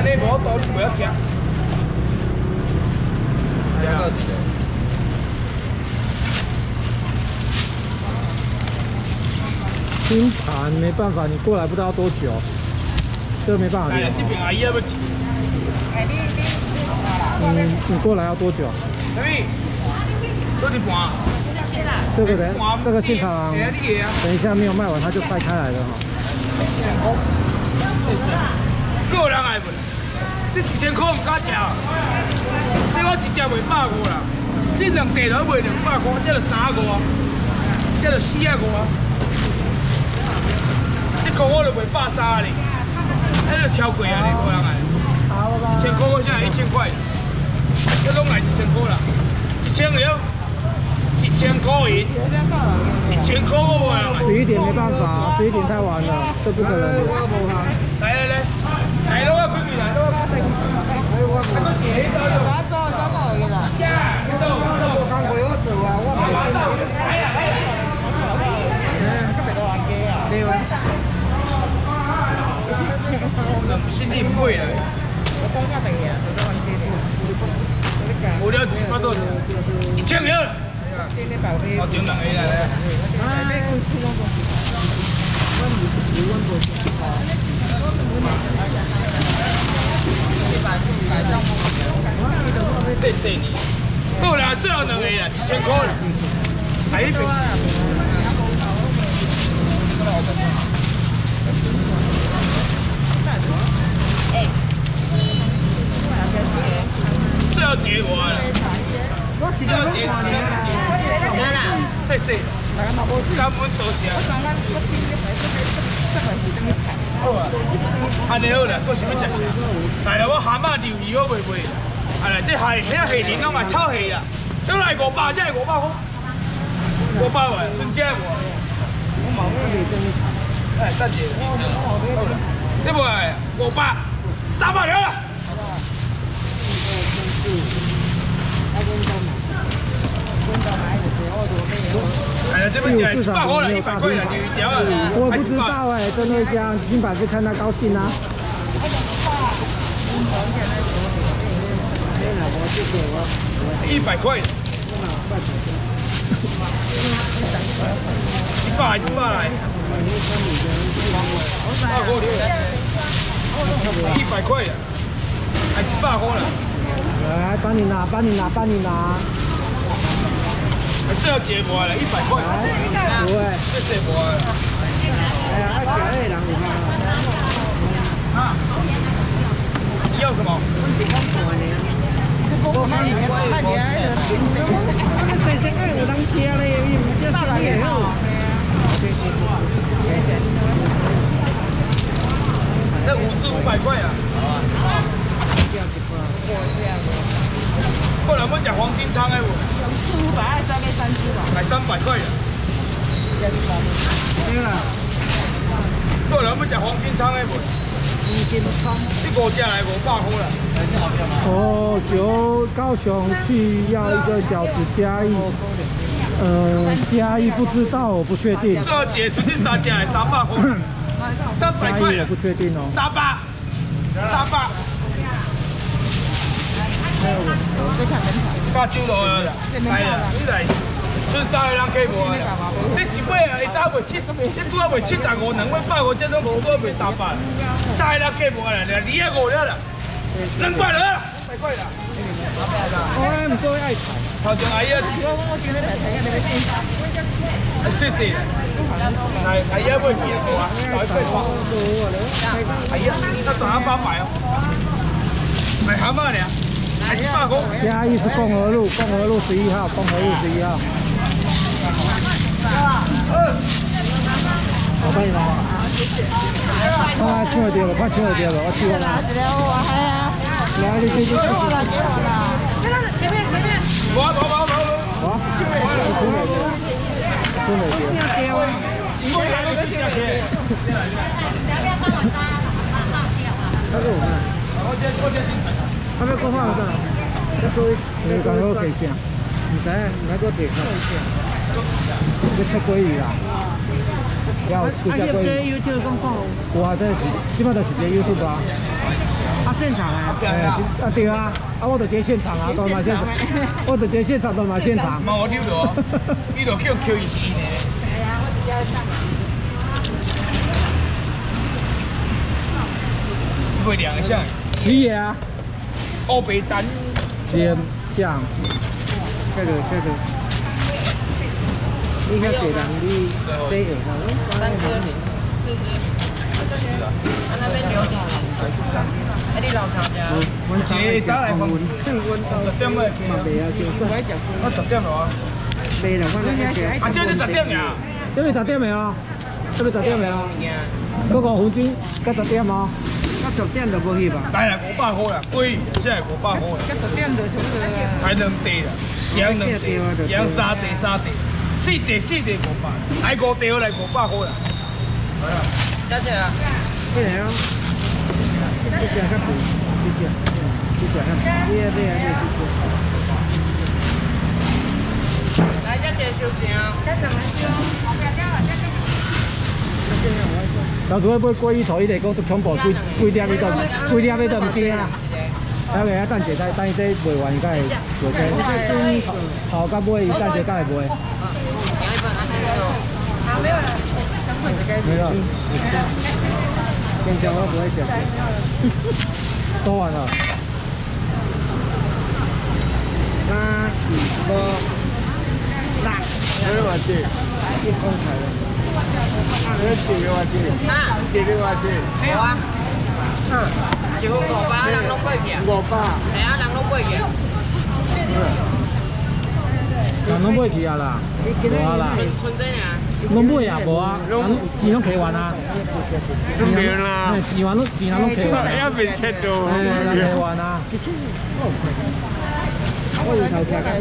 你无多，你不要吃。 拼盘没办法，你过来不知道多久，这没办法。哎呀， 这边阿姨要不急。 你过来要多久？ 什么？多一半。 这个人，这个现场，等一下没有卖完，他就拆开来了哈。 个人爱问，这1000块唔敢食，这我一只卖150啦，这2地都卖200块，这就350，这就450。这个我就卖130哩，这就超贵啊！你无人爱。1000块我现在1000块，这拢来1000块啦，1000了。1000块银，1000块我无人爱。 11点没办法，11点太晚了，这不可能。 来，来，都要开起来，都要开起来。我姐都有。我做去啦。我刚回我做啊，我来呀。这边都玩机啊。对啊。心里不会了。我刚刚等呀，都玩机的。我了几百多，1000了。我整2个来咧。谢谢你。好啦，最后2个啦，1000块啦。来一瓶。最后1个我啦。最后1个。谢谢。感恩多谢。好啊，安尼好啦，搁想要食啥？来啦，我蛤蟆鱿鱼我袂卖啦。啊啦，这虾仁拢嘛炒虾啦，都来500，这500块。500块，剩这无。我冇咩味真係。哎，等下。你卖500，300了。哎呀，这边讲100块了，100块了，鱿鱼条啊。 我不知道哎，真的这样，金板是看他高兴啊。 100块。100来。100块呀，还100块了。 来，帮你拿。 最后1个了，100块。 不会， 这是无啊。 哎呀，那个人有吗？ 啊？你要什么？这5只500块啊！不然我讲黄金仓的我。500还是要买3只吧？买300块的。对啦。不然我讲黄金仓的我。你5只来500块啦。 哦，高雄去要1个小时嘉义，嘉义不知道，我不确定。 最后解出去3只来300块，300块我不确定哦。 300。加酒落啦，来啦，你来，剩3个人客无啦。你一尾啊，伊早卖7，你拄啊卖75，2尾150，这种拄啊卖300。3个人客无啦，250了啦，200了，200块啦。 我唔做爱菜。 头前阿姨啊，谢谢。来，阿姨买几个啊？100块花。阿姨，那早上800哦。买蛤蟆呢？还100块。 嘉义是共和路11号，共和路11号。我帮你拿。我抢得到了，快抢得到了，我去了。来，你去。前面。我。真的丢。他给我看。他要讲话了，你讲好可以先，唔知啊，你来个点看。你吃鲑鱼啦？要吃鲑鱼。YouTube 讲好。我这基本就是直接 YouTube 啊。 现场啊？对啊，我就接现场啊，都嘛现场，我就接现场都嘛现场。 嘛我溜到，你就叫 Q 一时呢。 系啊，我直接上。 会凉一下。 你啊？ 欧北蛋。 煎酱，这个。你较济人你这个嘛， 那边留点。哎，你老乡家？ 这早来放，10点来去。我10点了啊。 对了， 啊，这是10点呀？ 这边10点未啊？这边10点未啊？嗰5分钟，到10点啊？到10点就无去吧？ 大概500块啦，贵现在500块啦。 10点就差不多啊。 还2地啦，养2地，养3地3地，4地500，来5地来500块啦。係啊。 多謝啊。 咩嚟啊？呢只較肥，呢只來，這隻收錢啊。這怎麼收？ 到時候要買過一頭，伊就講全部幾點你都唔驚啊！睇下啊，等陣等伊這賣完，伊才會做這。頭甲尾，伊等陣才會賣。沒有了。沒有。冰箱我不會想。收完了。那幾個辣？沒有我去。一公才的。幾個我去？ 啊？ 幾個我去？ 沒有啊。就500，人攏過去啊。 500。 係啊，人攏過去。 人攏買去啊啦，無啊啦。 存這樣。 攏買啊，無啊，人錢攏開完啊。 都沒啦。 錢攏開完啊。 要被切到。 人開完啊。我有頭食嘅。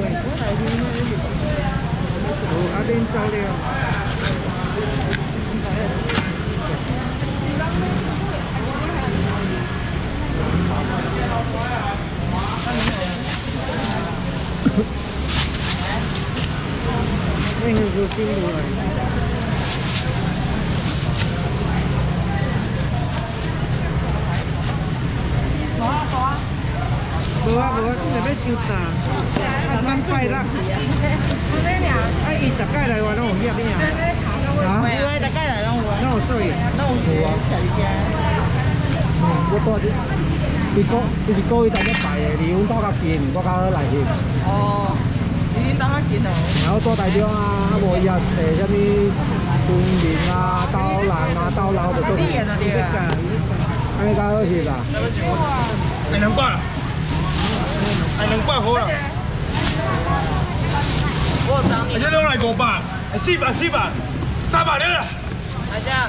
阿邊走了。那个是新路了。無啊，今日要收單，咱快樂。啊，伊大概來話攏有咩咩啊？啊？ 對，大概來攏有。 攏有水啊？ 攏有我多啲，伊是故意大家排的，離阮島較近，我較好來翕。 哦，已經打較近咯。 然後多大張啊，無伊也找啥物村民啊、導人啊、導遊就做。安尼較好翕啦。 係200啦，係200塊啦。 我有找你。 而且攏來500，400，300了啦。 大家。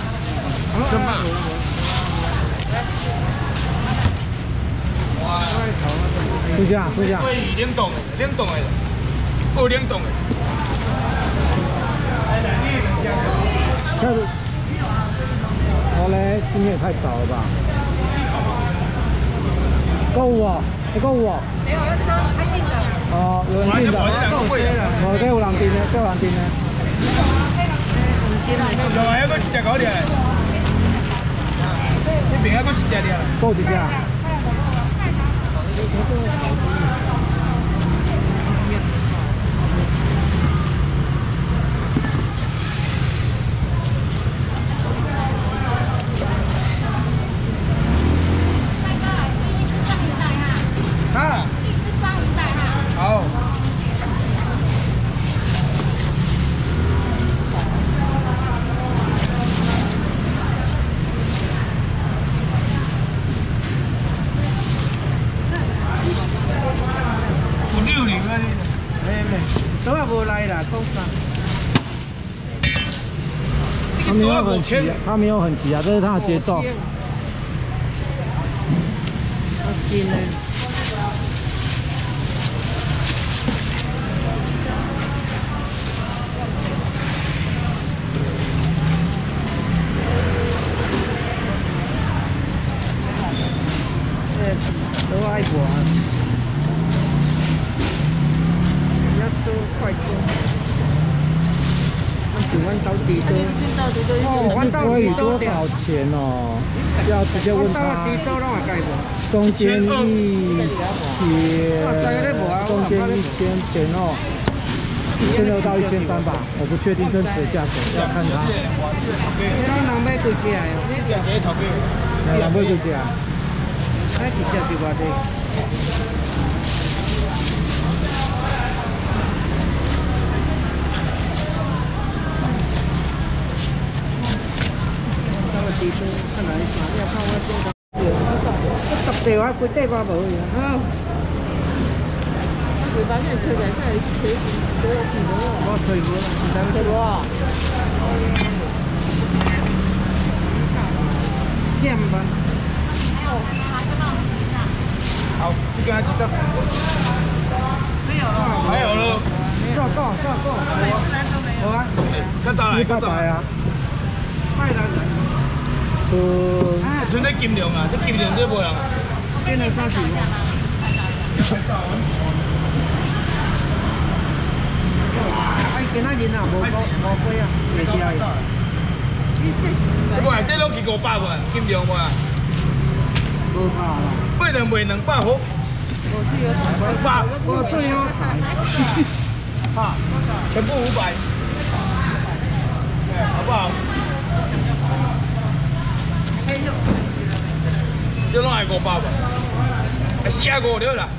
對只，對只。 鮪魚冷凍的，有冷凍的。 我咧，今天也太早了吧？夠有哦，你夠有哦。 沒有，要開訂的。 哦，有人訂的。哦，這有人訂的，這有人訂的。 上來還佫一隻狗咧，那邊還佫一隻咧。 夠一隻。 啊。好。 都也無來啦，講啥？他沒有很急，他沒有很急啊，這是他的節奏。緊嘞。都愛過啊。快速。 就阮到底多。哦，阮到鲑鱼底多多少钱哦？要直接问他。 底多拢会介无？ 中间1千钱哦，1600到1300吧，我不确定真实的价格，要看它。 咱人买几只哦？ 人买几只啊？ 一只是偌济？几多？看来要看我这个。特地話佢低巴冇嘅，啊！佢把咩推嚟真係佢都有見到喎。我推過啦，唔等佢喎。點吧？ 好，这个几张？没有了。还有了。 算够。好啊。 看咋来？ 700啊。 快啦！ 剩咧金龍啊，即金龍這無人啊。 邊度揸住？哎，今仔日啊，無飛啊，未知啊。 我這攏去500喎，金龍喎。 無怕啦。 買兩賣200好。 我最好睇。 啊，全部500，好不好？这拢係500吧？45了啦。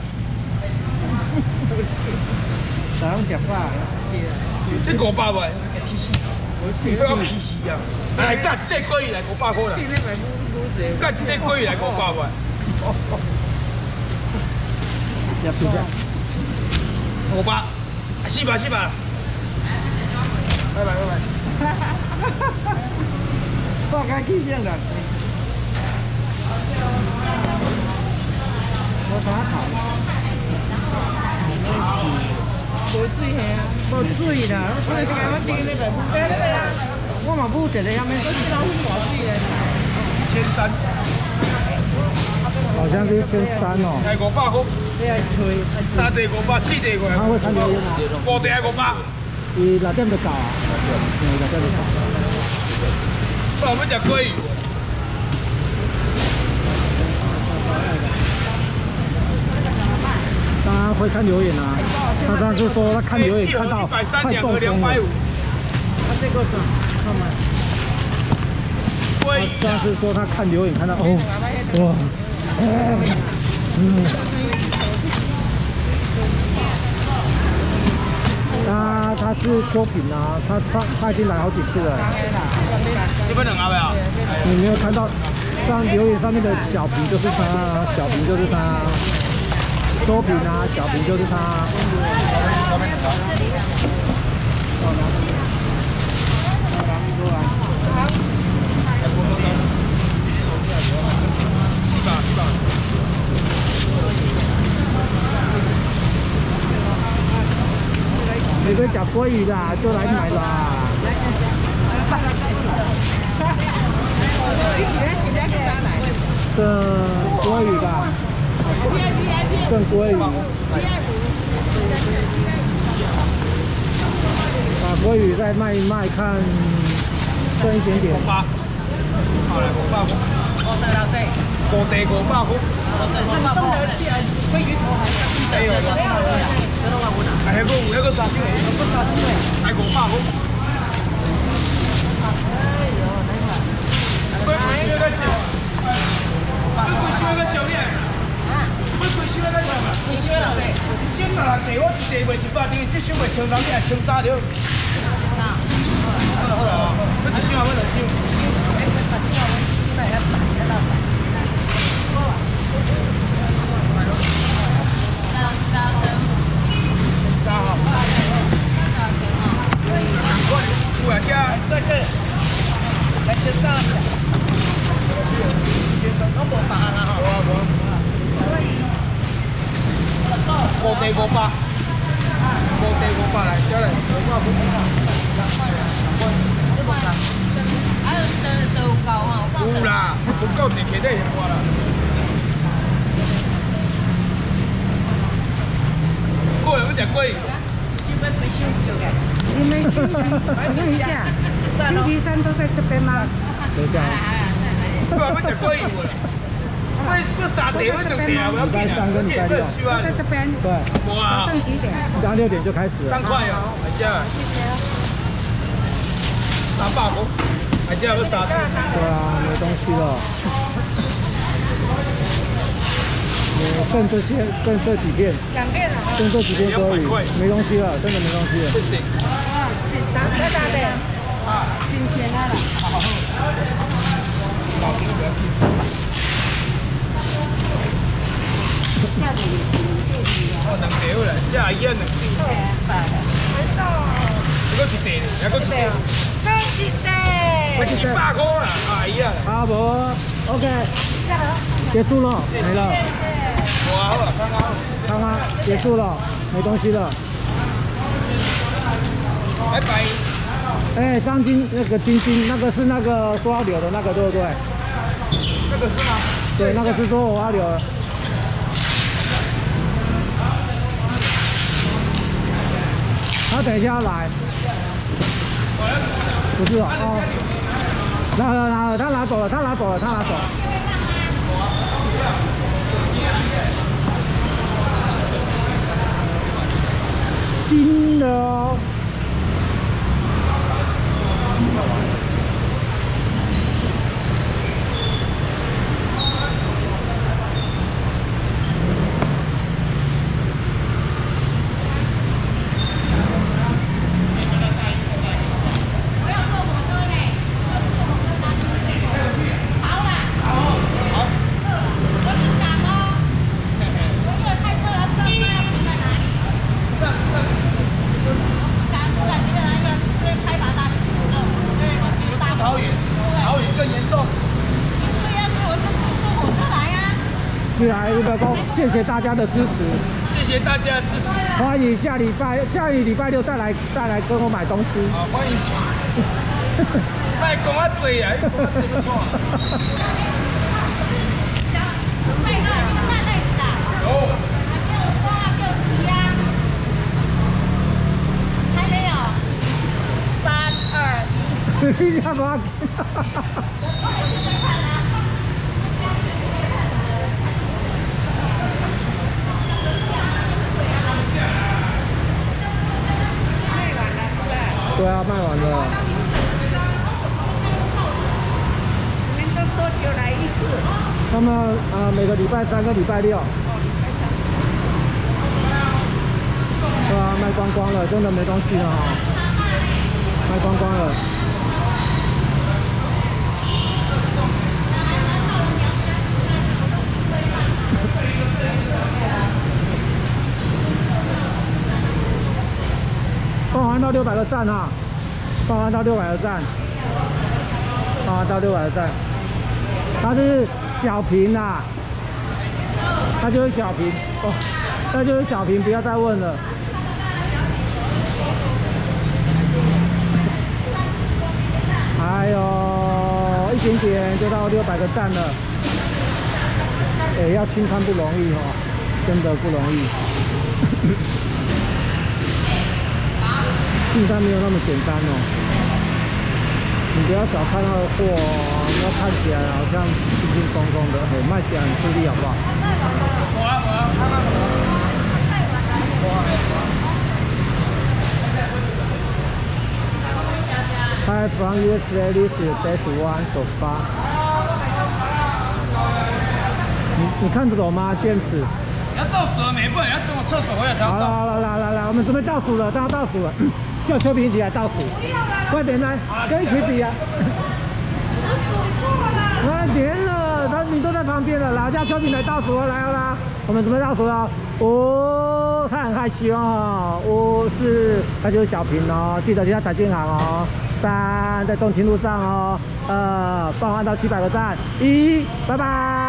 大龍食飽， 這500喎，我要氣死啊！來，加一隻鮭魚來500塊啦。加一隻鮭魚來500喎。 要幾隻 ？500，400啦。拜拜。 大家去先啦。我打頭。無水係啊，無水啦，我哋今日訂呢邊冇得啦。我嘛冇一個下面，嗰啲老虎冇水嘅。 1300， 好像是1300哦。 係500塊。 你係吹 3地500，4地500。 他會看留言啊。 5地係500。 伊6點就到啊。6點就到。 不然我們食鮭魚。 他會看留言啊，他上次說他看留言看到快中風了。 這個算，看嘛。 他上次說他看留言看到哦，哇，他是秋品啊，他已經來好幾次了。 這邊兩個呀？ 你沒有看到留言上面的小平就是他，小平就是他。秋品啊，小平就是他。你個食鮭魚啦，就來買啦。剩鮭魚吧。剩鮭魚，把鮭魚再賣一賣，看剩一點點。 500，好嚟500。 我得啦，即係。 5地500好。 鮭魚頭係係個個沙燒嚟，個沙燒嚟，係500好。地我一地卖100丁，这箱卖1000人，你还13条。好啦，这一箱啊，我2箱。有啊，这帅哥，来13。我无发啦吼。5地500，5地500來，交嚟500塊。 還有15嚿哈， 有啦，不夠地企得現我啦。過嚟我食鮭魚。 你們问一下，星期三都在这边吗？ 等一下， 不然我吃过一回了。我沙地我两地啊，我要礼拜三跟礼拜六都在这边。 对， 哇早，上几点？ 早上6点就开始了。 3块哦，还加300块，还加要3。 对啊，没东西了。剩这些，剩这几片，剩这几片而已，没东西了，真的没东西了。 谢谢。 打几个大的？ 今天啊啦。 哦，两条啦，这阿姨啊两条。还佫一地，还佫一地。我200块啦，阿姨啊。 啊不 ，OK， 结束了，没了。 哇，好啊，看看。 看看，结束了，没东西了。 拜拜。 哎，张晶那个晶晶，那个是那个说要留的那个，对不对？ 那个是吗？ 对，那个是说我要留的。他等一下要来。不是哦，拿了，他拿走了，他拿走了。新的哦。来，日本公，谢谢大家的支持， 谢谢大家的支持。 欢迎下礼拜六再来跟我买东西。 好，欢迎下。卖讲啊济啊，讲啊济不错。有。 还没有。3、2、1。 你干嘛？对啊，卖完了。 你们都多久来一次？ 他们每个礼拜3跟礼拜6。对啊，卖光光了，真的没东西了哈，卖光光了。放完到600个赞哈，放完到600个赞，放完到600个赞。它是小瓶啦，它就是小瓶哦，它就是小瓶，不要再问了。还有一点点就到600个赞了，哎，要清看不容易哦，真的不容易。进单没有那么简单哦，你不要小看那个货哦，要看起来好像轻轻松松的，嘿，卖起来很吃力，好不好？Hi from USA, this is best one so far. 你看得懂吗 ，James？ 要倒数了没？不然要等我厕所回来才要倒数。 好了，来，我们准备倒数了，倒数了，叫邱平一起来倒数，快点来，跟一起比啊！快点了，你都在旁边了，来叫邱平来倒数了，来啦，我们准备倒数了，5，他很害羞哦，5、4，那就是小平哦，记得去他彩券行哦，3，在中清路上哦，2，放完到700个赞，1，拜拜。